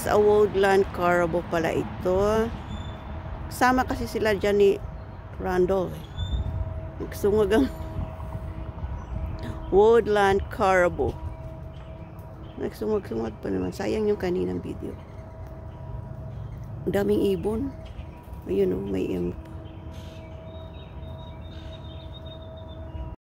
Sa woodland caribou pala ito. Kasama kasi sila dyan ni Randall. Nagsungag ang woodland caribou. Nagsungag-sungag pa naman. Sayang yung kaninang video. Ang daming ibon. Ayun o, may